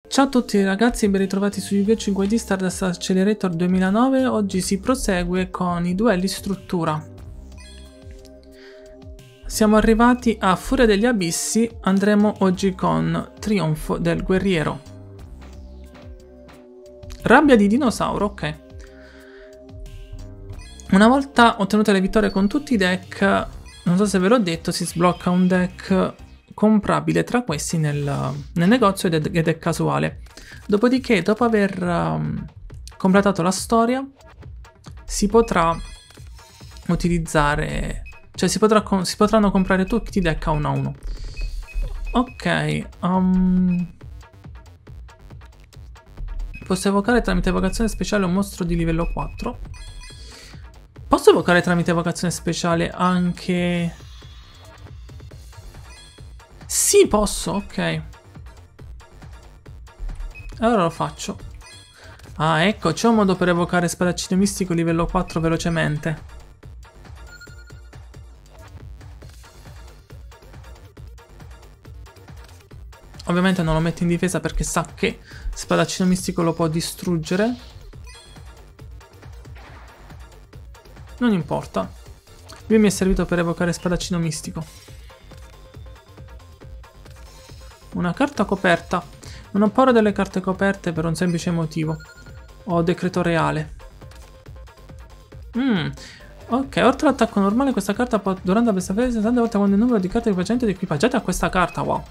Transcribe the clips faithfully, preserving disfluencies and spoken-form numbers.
Ciao a tutti ragazzi e ben ritrovati su Yu-Gi-Oh! cinque D Stardust Accelerator duemilanove. Oggi si prosegue con i duelli struttura. Siamo arrivati a Furia degli Abissi, andremo oggi con Trionfo del Guerriero. Rabbia di dinosauro, ok. Una volta ottenute le vittorie con tutti i deck, non so se ve l'ho detto, si sblocca un deck comprabile tra questi nel, nel negozio ed è, ed è casuale. Dopodiché, dopo aver um, completato la storia, si potrà utilizzare, cioè si, potrà, si potranno comprare tutti i deck a uno a uno. Ok, um, posso evocare tramite evocazione speciale un mostro di livello quattro. Posso evocare tramite evocazione speciale anche... Sì, posso, ok. Allora lo faccio. Ah, ecco, c'è un modo per evocare spadaccino mistico livello quattro velocemente. Ovviamente non lo metto in difesa perché sa che spadaccino mistico lo può distruggere. Non importa. Lui mi è servito per evocare spadaccino mistico. Una carta coperta. Non ho paura delle carte coperte per un semplice motivo. Ho decreto reale. Mm. Ok, oltre all'attacco normale questa carta può durante questa fase sessanta volte quando il numero di carte equipaggiate ed equipaggiate a questa carta, wow.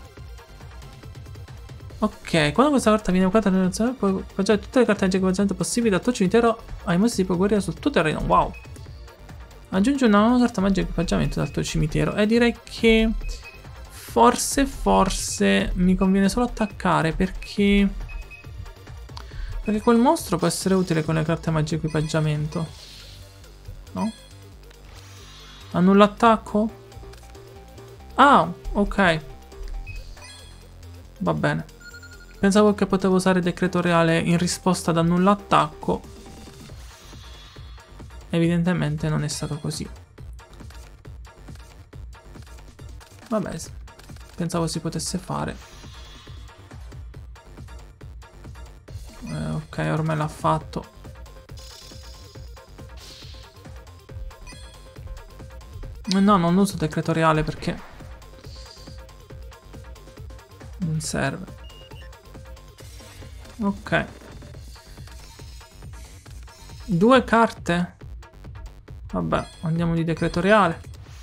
Ok, quando questa carta viene evocata nell'azione può equipaggiare tutte le carte equipaggiate possibili dal tuo cimitero ai mostri tipo guerriero sul tuo terreno, wow. Aggiungi una nuova carta magica di equipaggiamento dal tuo cimitero e direi che... Forse, forse mi conviene solo attaccare perché... Perché quel mostro può essere utile con le carte magie equipaggiamento. No? Annulla attacco? Ah, ok. Va bene. Pensavo che potevo usare decreto reale in risposta ad annulla attacco. Evidentemente non è stato così. Vabbè, pensavo si potesse fare. Eh, ok, ormai l'ha fatto. No, non uso decreto reale perché non serve. Ok. Due carte? Vabbè, andiamo di decreto reale.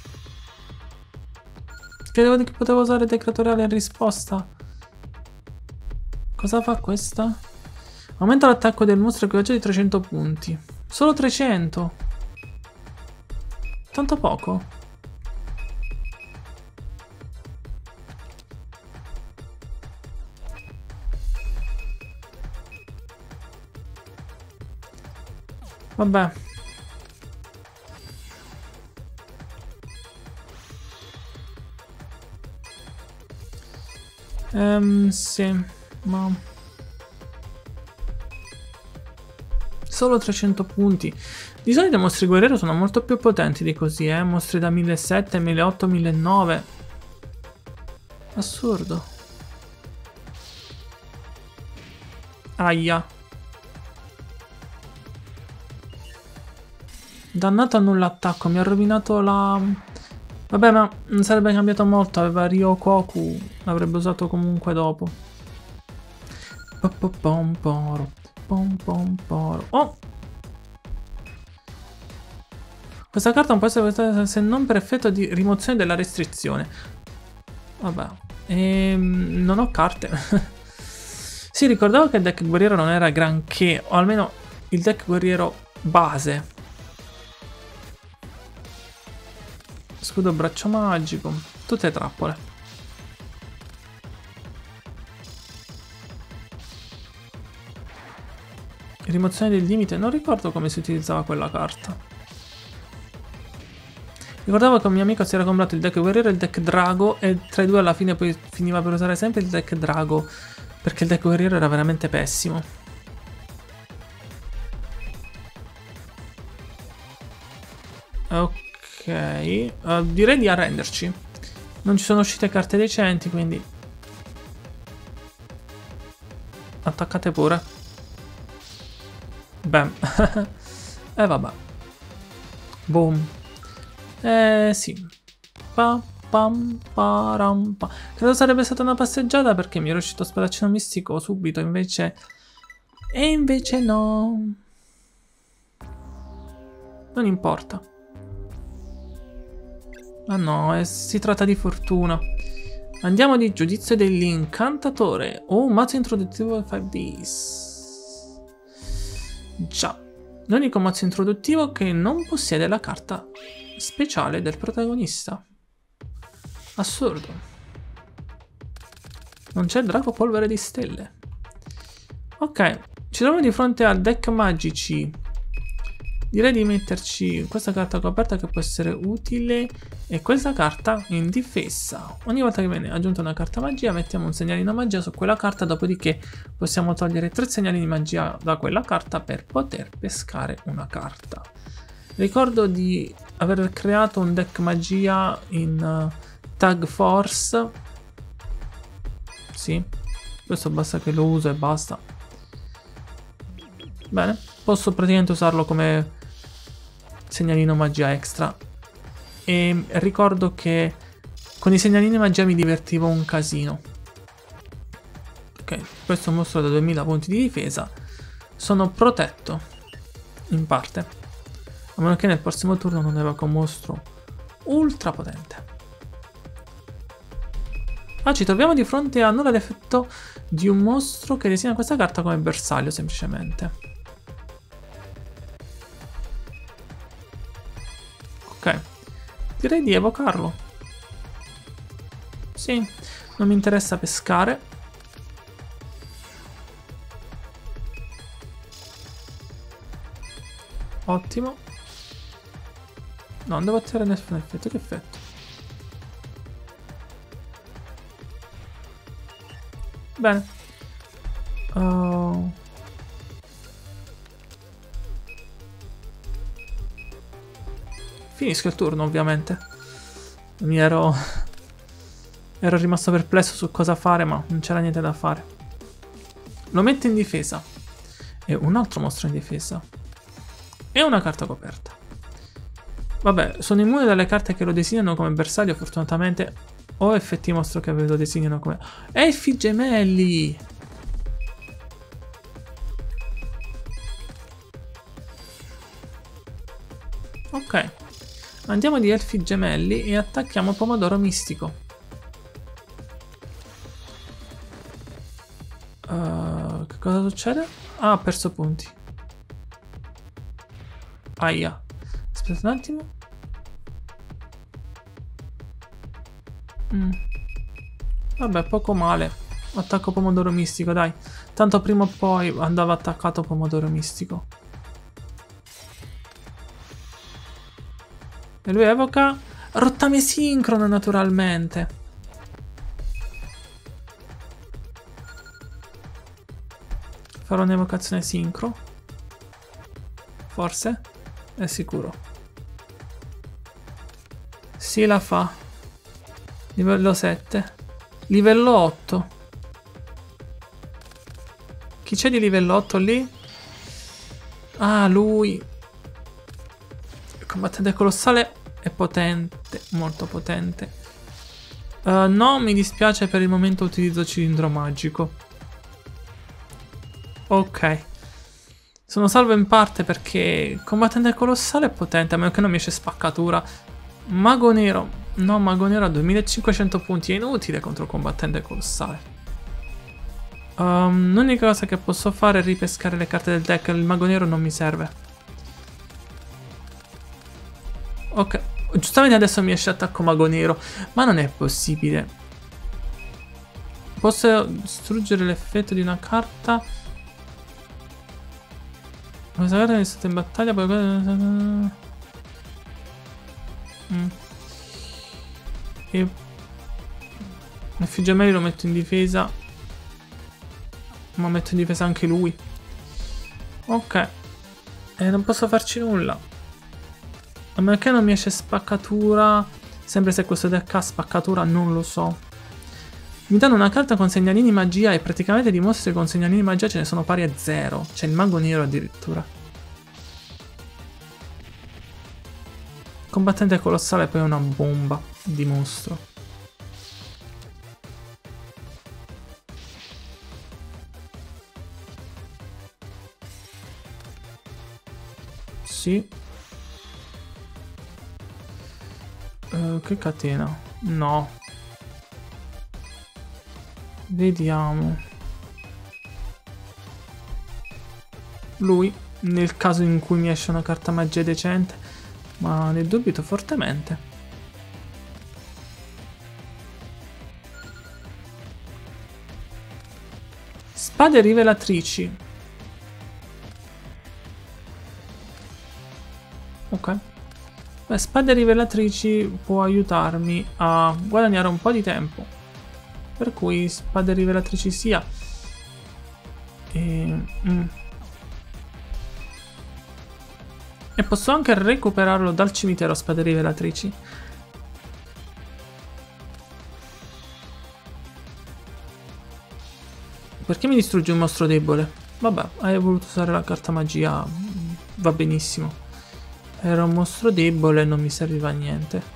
Credevo che potevo usare decreto reale in risposta. Cosa fa questa? Aumenta l'attacco del mostro equipaggiato di trecento punti. Solo trecento? Tanto poco? Vabbè. Ehm, sì, ma... Solo trecento punti. Di solito i mostri guerriero sono molto più potenti di così, eh. Mostri da millesettecento, milleottocento, millenovecento. Assurdo. Aia. Dannato annulla attacco, mi ha rovinato la... Vabbè, ma non sarebbe cambiato molto, aveva Ryokoku, l'avrebbe usato comunque dopo. Oh! Questa carta non può essere usata se non per effetto di rimozione della restrizione. Vabbè. Ehm, non ho carte. Sì, ricordavo che il deck guerriero non era granché, o almeno il deck guerriero base. Scudo braccio magico, tutte trappole. Rimozione del limite, non ricordo come si utilizzava quella carta. Ricordavo che un mio amico si era comprato il deck guerriero e il deck drago e tra i due alla fine poi finiva per usare sempre il deck drago perché il deck guerriero era veramente pessimo. Ok. Ok, uh, direi di arrenderci. Non ci sono uscite carte decenti, quindi attaccate pure. Bam. E eh, vabbè. Boom. Eh sì. Pa, pam, param, pa. Credo sarebbe stata una passeggiata perché mi ero uscito spadaccino mistico subito, invece... E invece no. Non importa. Ma no, eh, si tratta di fortuna. Andiamo di giudizio dell'incantatore. Oh, un mazzo introduttivo cinque Ds. Già. L'unico mazzo introduttivo che non possiede la carta speciale del protagonista. Assurdo. Non c'è drago polvere di stelle. Ok, ci troviamo di fronte a deck magici. Direi di metterci questa carta coperta che può essere utile e questa carta in difesa. Ogni volta che viene aggiunta una carta magia mettiamo un segnalino magia su quella carta, dopodiché possiamo togliere tre segnali di magia da quella carta per poter pescare una carta. Ricordo di aver creato un deck magia in uh, Tag Force. Sì, questo basta che lo uso e basta. Bene, posso praticamente usarlo come segnalino magia extra. E ricordo che con i segnalini magia mi divertivo un casino. Ok, questo è un mostro da duemila punti di difesa. Sono protetto, in parte. A meno che nel prossimo turno non evoca un mostro ultra potente. Ah, ci troviamo di fronte a nulla l'effetto di un mostro che designa questa carta come bersaglio, semplicemente. Ok, direi di evocarlo. Sì, non mi interessa pescare. Ottimo. No, non devo attivare nessun effetto. Che effetto? Bene. Uh... Finisco il turno, ovviamente. Mi ero... ero rimasto perplesso su cosa fare, ma non c'era niente da fare. Lo metto in difesa. E un altro mostro in difesa. E una carta coperta. Vabbè, sono immune dalle carte che lo designano come bersaglio, fortunatamente. O effetti mostro che lo designano come... Elfi gemelli! Ok. Andiamo di elfi gemelli e attacchiamo pomodoro mistico. Uh, che cosa succede? Ah, ha perso punti. Aia. Aspetta un attimo. Mm. Vabbè, poco male. Attacco pomodoro mistico, dai. Tanto prima o poi andava attaccato pomodoro mistico. E lui evoca rottame sincrono, naturalmente. Farò un'evocazione sincro. Forse? È sicuro. Sì, la fa. Livello sette. Livello otto. Chi c'è di livello otto lì? Ah, lui. Il combattente colossale è potente, molto potente. Uh, no, mi dispiace, per il momento utilizzo cilindro magico. Ok. Sono salvo in parte perché il combattente colossale è potente, a meno che non mi esce spaccatura. Mago nero. No, mago nero a duemilacinquecento punti, è inutile contro il combattente colossale. Um, l'unica cosa che posso fare è ripescare le carte del deck, il mago nero non mi serve. Ok, giustamente adesso mi esce attacco mago nero, ma non è possibile. Posso distruggere l'effetto di una carta. Questa carta è stata in battaglia, poi... Mm. E... F gemelli lo metto in difesa. Ma metto in difesa anche lui. Ok. E non posso farci nulla. A meno che non mi esce spaccatura. Sempre se questo deck ha spaccatura, non lo so. Mi danno una carta con segnalini magia e praticamente di mostri con segnalini magia ce ne sono pari a zero. C'è il mago nero addirittura. Combattente colossale poi è una bomba di mostro. Sì. Uh, che catena? No. Vediamo. Lui, nel caso in cui mi esce una carta magia decente, ma ne dubito fortemente. Spade rivelatrici. Ok. Beh, spade rivelatrici può aiutarmi a guadagnare un po' di tempo. Per cui spade rivelatrici sia. E, mm. e posso anche recuperarlo dal cimitero spade rivelatrici. Perché mi distrugge un mostro debole? Vabbè, hai voluto usare la carta magia. Va benissimo. Era un mostro debole e non mi serviva a niente.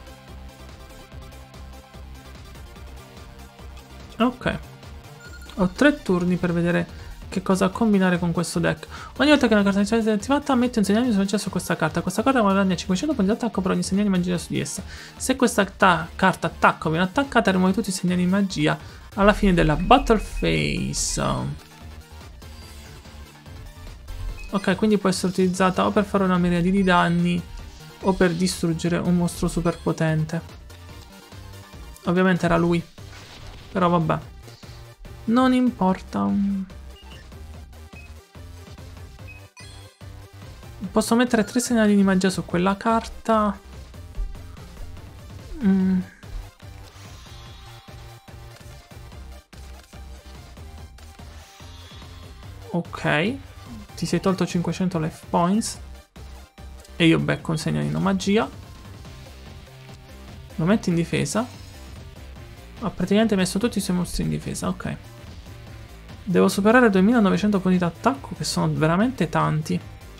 Ok, ho tre turni per vedere che cosa combinare con questo deck. Ogni volta che una carta è attivata mette un segnale di magia su questa carta. Questa carta guadagna cinquecento punti di attacco per ogni segnale di magia su di essa. Se questa carta attacca o viene attaccata, rimuove tutti i segnali di magia alla fine della battle phase. Ok, quindi può essere utilizzata o per fare una miriade di danni o per distruggere un mostro super potente. Ovviamente era lui. Però vabbè, non importa. Posso mettere tre segnali di magia su quella carta. Mm. Ok, ti sei tolto cinquecento life points. E io becco un segnalino magia. Lo metto in difesa. Ho praticamente messo tutti i suoi mostri in difesa, ok. Devo superare duemilanovecento punti d'attacco, che sono veramente tanti.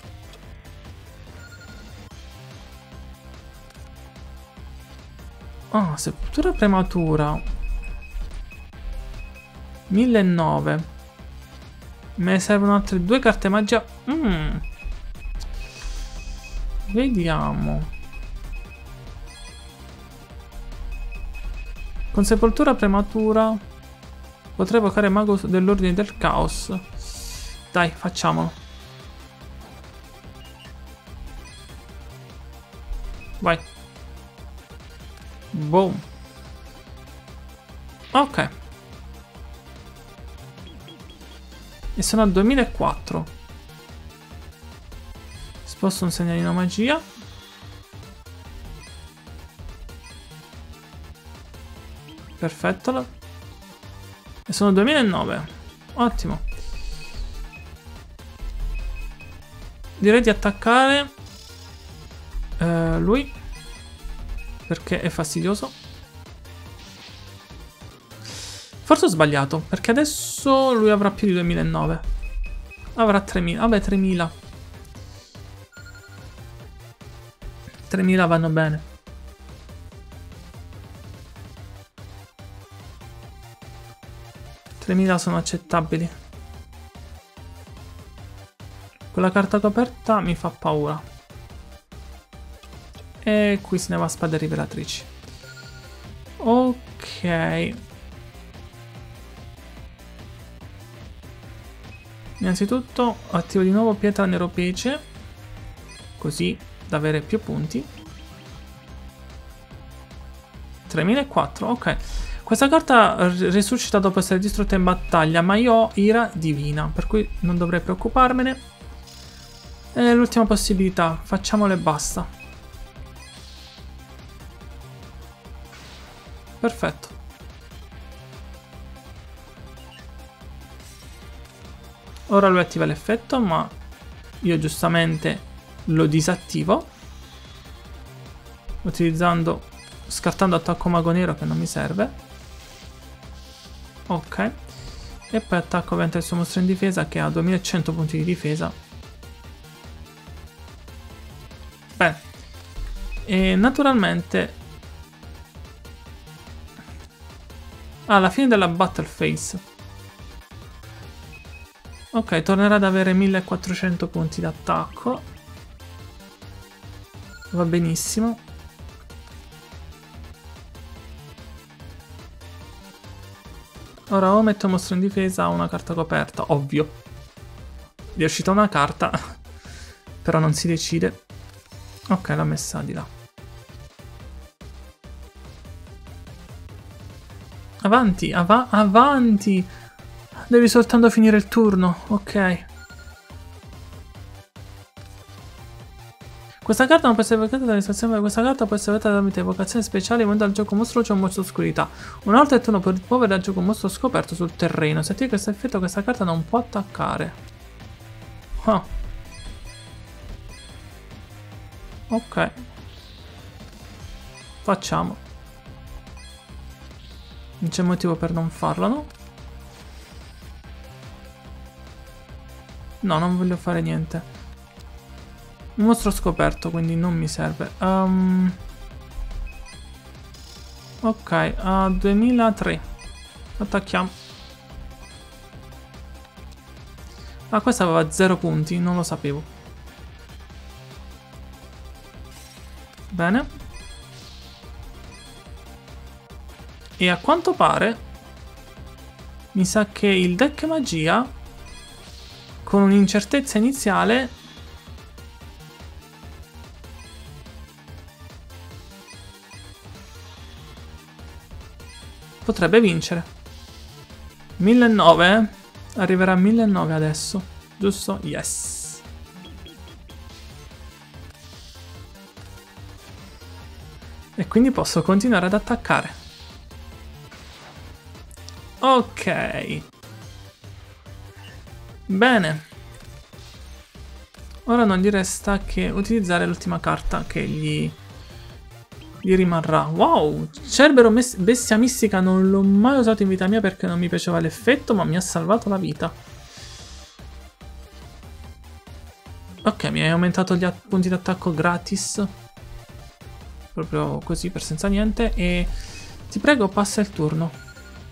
Ah, oh, sepoltura prematura. millenovecento. Me ne servono altre due carte magia. Mm. Vediamo. Con sepoltura prematura potrei evocare mago dell'ordine del caos. Dai, facciamolo. Vai. Boom. Ok. E sono a duemilaquattro. Sposto un segnalino magia. Perfetto. E sono duemilanove. Ottimo. Direi di attaccare eh, lui, perché è fastidioso. Forse ho sbagliato, perché adesso lui avrà più di duemilanove. Avrà tremila. Vabbè, tremila. tremila vanno bene. tremila sono accettabili. Quella carta coperta mi fa paura. E qui se ne va spade rivelatrici. Ok. Innanzitutto attivo di nuovo pietra neropece, così da avere più punti. tremilaquattro, ok. Questa carta risuscita dopo essere distrutta in battaglia, ma io ho ira divina, per cui non dovrei preoccuparmene. È l'ultima possibilità, facciamolo e basta. Perfetto. Ora lui attiva l'effetto, ma io giustamente lo disattivo, utilizzando, scartando attacco mago nero che non mi serve. Ok. E poi attacco ovviamente il suo mostro in difesa che ha duemilacento punti di difesa. Bene. E naturalmente alla fine della battle phase, ok, tornerà ad avere millequattrocento punti d'attacco. Va benissimo. Ora o metto il mostro in difesa o una carta coperta, ovvio. Gli è uscita una carta, però non si decide. Ok, l'ho messa di là. Avanti, av avanti! Devi soltanto finire il turno, ok. Questa carta non può essere evocata dall'estrazione. Questa carta può essere evocata tramite evocazione speciale. Quando dal gioco mostro c'è un mostro oscurità. Una volta il turno può rimuovere dal gioco un mostro scoperto sul terreno. Se attiva questo effetto, questa carta non può attaccare. Ah. Ok. Facciamo. Non c'è motivo per non farlo, no? No, non voglio fare niente. Un mostro scoperto, quindi non mi serve. Um, ok, a duemilatré. Attacchiamo. Ah, questa aveva zero punti, non lo sapevo. Bene. E a quanto pare mi sa che il deck magia con un'incertezza iniziale potrebbe vincere. millenovecento, eh? Arriverà a millenovecento adesso, giusto? Yes. E quindi posso continuare ad attaccare. Ok. Bene. Ora non gli resta che utilizzare l'ultima carta che gli, gli rimarrà. Wow, Cerbero bestia mistica non l'ho mai usato in vita mia perché non mi piaceva l'effetto, ma mi ha salvato la vita. Ok, mi hai aumentato gli punti d'attacco gratis. Proprio così, per senza niente. E ti prego, passa il turno.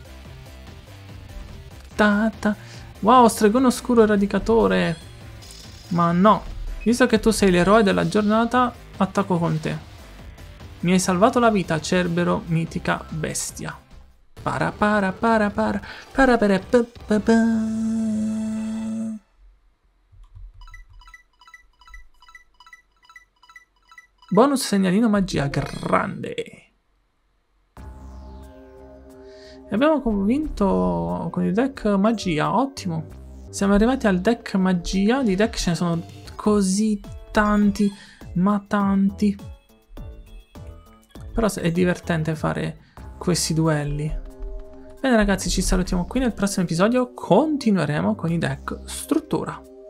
Ta ta. Wow, stregone oscuro eradicatore. Ma no, visto che tu sei l'eroe della giornata, attacco con te. Mi hai salvato la vita, Cerbero mitica bestia. Para para para para para para pa pa pa. Bonus segnalino magia grande. E abbiamo vinto con il deck magia, ottimo. Siamo arrivati al deck magia, di deck ce ne sono così tanti, ma tanti. Però è divertente fare questi duelli. Bene ragazzi, ci salutiamo qui, nel prossimo episodio continueremo con i deck struttura.